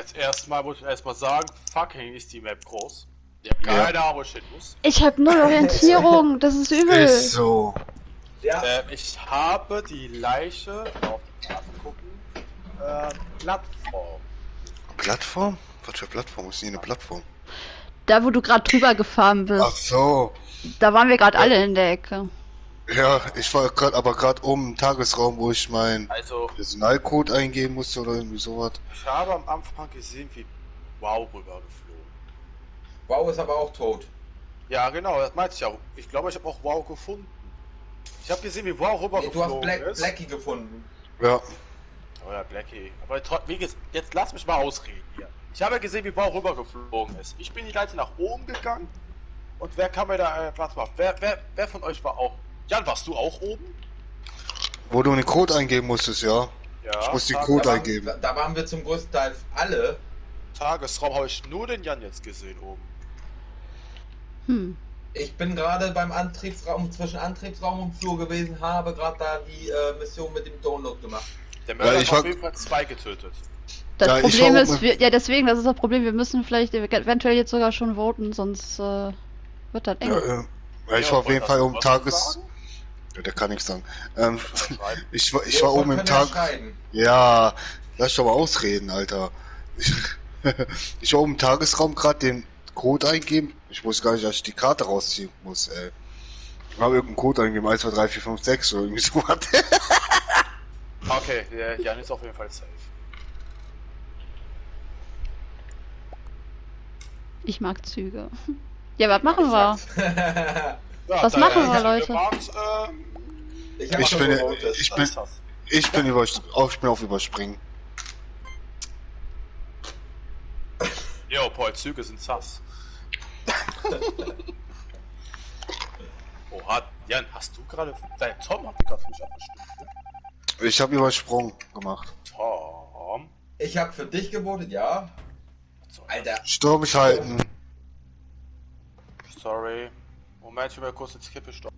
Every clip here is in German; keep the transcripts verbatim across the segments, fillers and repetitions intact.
jetzt erstmal, muss ich erstmal sagen, fucking ist die Map groß. Ich hab keine Ja. Ahnung, wo ich hin muss. Ich hab null Orientierung, das ist übel. Ist so. Ja, Ähm, ich habe die Leiche, auf die Karte gucken, äh, Plattform. Plattform? Was für Plattform? Ist nie eine Plattform? Da, wo du gerade drüber gefahren Ach bist. so. Da waren wir gerade alle in der Ecke. Ja, ich war gerade aber gerade oben im Tagesraum, wo ich meinen Also, Personalcode eingeben musste oder irgendwie sowas. ich habe am Anfang gesehen, wie Wow rübergeflogen. Wow ist aber auch tot. Ja, genau, das meinte ich ja. Ich glaube, ich habe auch Wow gefunden. Ich habe gesehen, wie Wow Nee, du rübergeflogen hast Black, ist. Blackie gefunden. Ja. Oh ja, Blackie. Aber tro- wie gesagt, jetzt lass mich mal ausreden hier. Ich habe ja gesehen, wie Wow rübergeflogen ist. Ich bin die Leiter nach oben gegangen. Und wer kann mir da äh, Platz machen? Wer, wer, wer von euch war auch... Jan, warst du auch oben? Wo du den Code eingeben musstest, ja. Ja. Ich muss den Tag- Code Da waren, eingeben. da waren wir zum größten Teil alle. Tagesraum habe ich nur den Jan jetzt gesehen oben. Hm. Ich bin gerade beim Antriebsraum, zwischen Antriebsraum und Flur gewesen, habe gerade da die äh, Mission mit dem Download gemacht. Der Mörder ich hat auf war- jeden Fall zwei getötet. Das Ja, ich Problem war ist, oben- wir, ja deswegen, das ist das Problem, wir müssen vielleicht eventuell jetzt sogar schon voten, sonst äh, wird das eng. Ja, äh, ja, ich Ja, war auf jeden hast Fall du um was Tages... zu sagen? Ja, der kann nichts sagen. Ähm, Schreiben. ich war, ich So, war oben können im ja Tag... schreiben. Ja, lass doch mal ausreden, Alter. Ich, ich war oben im Tagesraum gerade den Code eingeben. Ich wusste gar nicht, dass ich die Karte rausziehen muss, ey. Ich habe irgendeinen Code eingeben, eins, zwei, drei, vier, fünf, sechs oder irgendwie sowas. Okay, der Jan ist auf jeden Fall safe. Ich mag Züge. Ja, was machen Ich wir? sag's. Ja, Was da machen er wir, nicht Leute? gewarnt, äh, ich hab Ich schon bin, gewotet. ich dann bin, ist das. ich bin über, oh, ich bin auf Überspringen. Jo, Paul, Züge sind sass. Oha, Jan, hast du gerade... Dein Tom hat gerade für mich abgestimmt. Ne? Ich habe Übersprung gemacht. Tom? Ich habe für dich gewotet, ja. Was soll Alter, Sturm ich halten. das? Sorry. Moment, ich will mal kurz ins Kippe stoppen.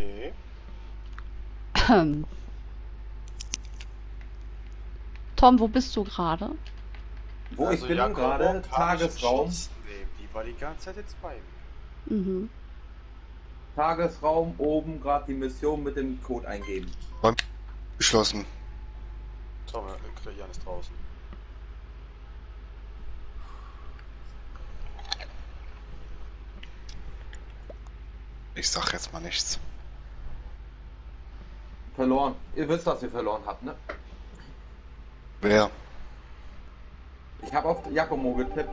Okay. Tom, wo bist du gerade? Wo ich bin Jakobo gerade, kann ich in Tagesraum. Schutz nehmen. Die war die ganze Zeit jetzt bei mir. Mhm. Tagesraum oben gerade die Mission mit dem Code eingeben. Geschlossen. Tom, Jan ist draußen. Ich sag jetzt mal nichts. Verloren. Ihr wisst, dass ihr verloren habt, ne? Wer? Ich habe auf Giacomo getippt.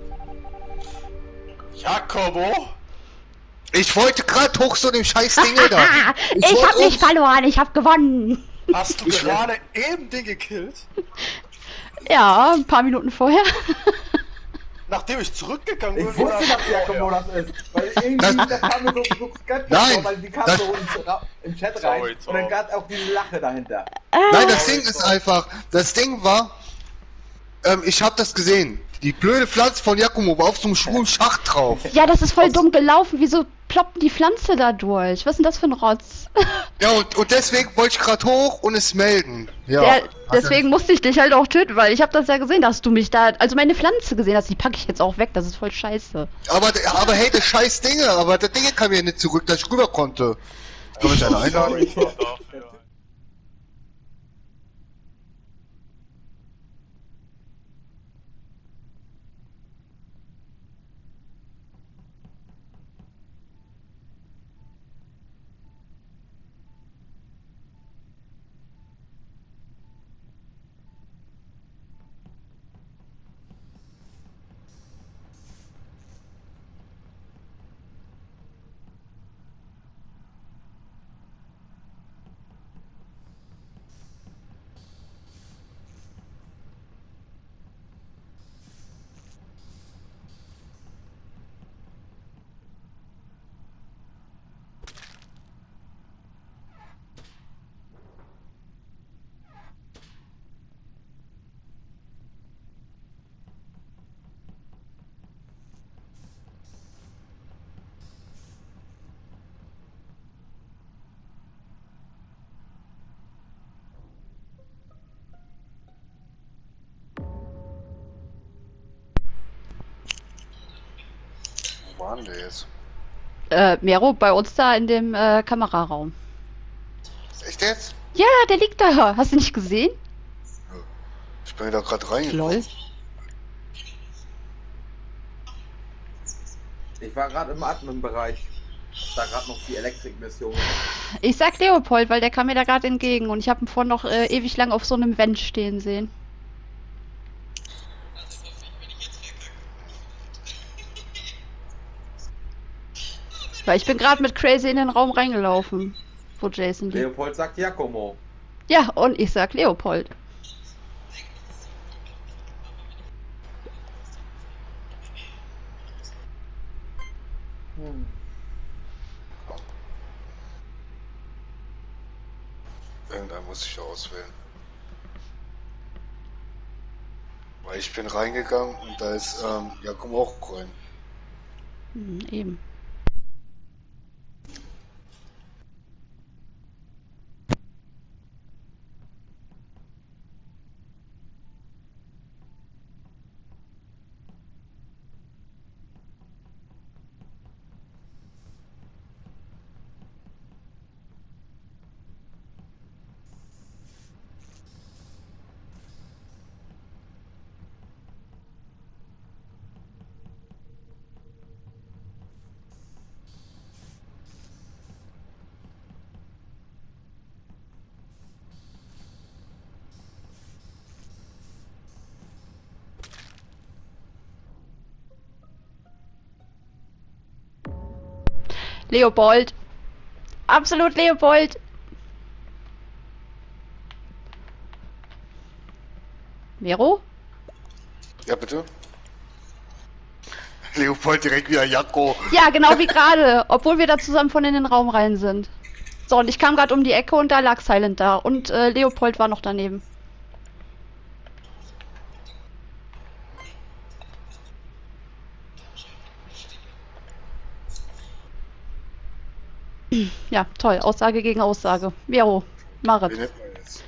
Jakobo? Ich wollte gerade hoch zu dem scheiß Ding da. Ich, ich wollte hab nicht uns- verloren, ich hab gewonnen. Hast du Ich- gerade eben den gekillt? Ja, ein paar Minuten vorher. Nachdem ich zurückgegangen bin? Ich wusste, oder dass Giacomo vorher? das ist. Weil irgendwie, da kam mir so, so skeptisch Nein, vor, weil die kam das- so ins, Ra- im Chat Sorry, rein. Tom. Und dann gab auch diese Lache dahinter. Nein, das Sorry, Ding ist sorry. einfach, das Ding war, ähm, ich hab das gesehen. Die blöde Pflanze von Giacomo war auf so einem schwulen Schacht drauf. Ja, das ist voll dumm gelaufen. Wieso ploppt die Pflanze da durch? Was ist denn das für ein Rotz? Ja, und, und deswegen wollte ich gerade hoch und es melden. Ja. Der, deswegen musste ich dich halt auch töten, weil ich habe das ja gesehen, dass du mich da, also meine Pflanze gesehen hast, die packe ich jetzt auch weg, das ist voll scheiße. Aber, aber hey, das scheiß Dinge, aber das Ding kam mir nicht zurück, dass ich rüber konnte. Kann ich eine Einladung? Dafür. Wo waren wir jetzt? Äh, Mero, bei uns da in dem äh, Kameraraum. Echt jetzt? Ja, der liegt da. Hast du nicht gesehen? Ich bin da gerade rein. Lol. Ich war gerade im Admin-Bereich. Da gerade noch die Elektrik-Mission. Ich sag Leopold, weil der kam mir da gerade entgegen und ich habe ihn vorhin noch äh, ewig lang auf so einem Vent stehen sehen. Weil ich bin gerade mit Crazy in den Raum reingelaufen, wo Jason liegt. Leopold sagt Giacomo. Ja, und ich sag Leopold. Hm. Irgendeinen muss ich auswählen. Weil ich bin reingegangen und da ist ähm, Giacomo auch rein. Hm, eben. Leopold. Absolut Leopold. Mero? Ja, bitte? Leopold direkt wieder Jacko. Ja, genau wie gerade, obwohl wir da zusammen von in den Raum rein sind. So, und ich kam gerade um die Ecke und da lag Silent da. Und äh, Leopold war noch daneben. Ja, toll. Aussage gegen Aussage. Vero, Wie Marit. nennt man jetzt?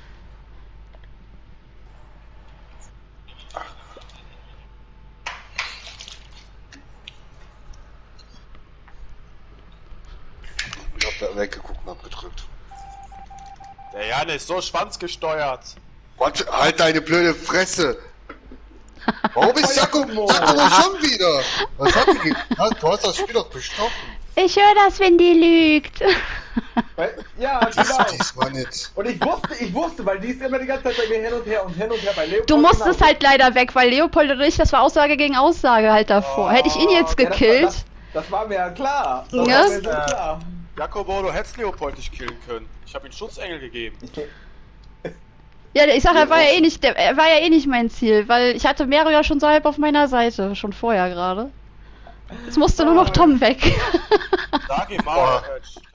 Ich hab da weggeguckt und hab gedrückt. Der Jan ist so schwanzgesteuert. Warte, halt deine blöde Fresse! Warum ist Jakob, Jakob schon wieder? Was hat die ge Du hast das Spiel doch bestochen. Ich höre das, wenn die lügt. Weil, ja, Das genau. ist mal nicht. Und ich wusste, ich wusste, weil die ist immer die ganze Zeit bei mir hin und her und hin und her bei Leopold. Du musstest genau. halt leider weg, weil Leopold und ich, das war Aussage gegen Aussage halt davor. Hätte ich ihn jetzt Ja, das war- gekillt. Das, das war mir ja klar. Das Ja. war mir so klar. Jakobo, du hättest Leopold nicht killen können. Ich habe ihm Schutzengel gegeben. Ja, ich sag, er war ja eh nicht, der, er war ja eh nicht mein Ziel, weil ich hatte Mero ja schon so halb auf meiner Seite, schon vorher gerade. Jetzt musste nur noch Tom weg. Sag ihm Boah. mal, äh,